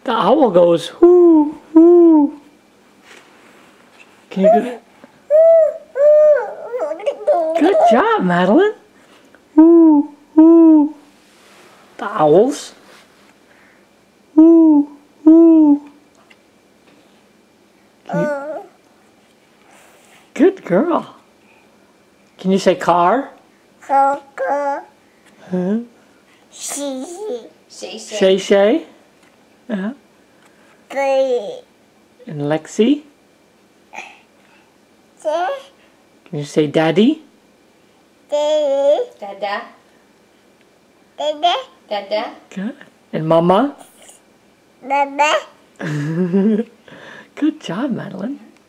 The owl goes, whoo, whoo. Can you do Good job, Madeline. Whoo, whoo. The owls. Whoo, whoo. Good girl. Can you say car? Huh? Shae Shae Shae. Yeah. And Lexi. Can you say daddy? Dada. Dada. Good. And mama? Good job, Madeline.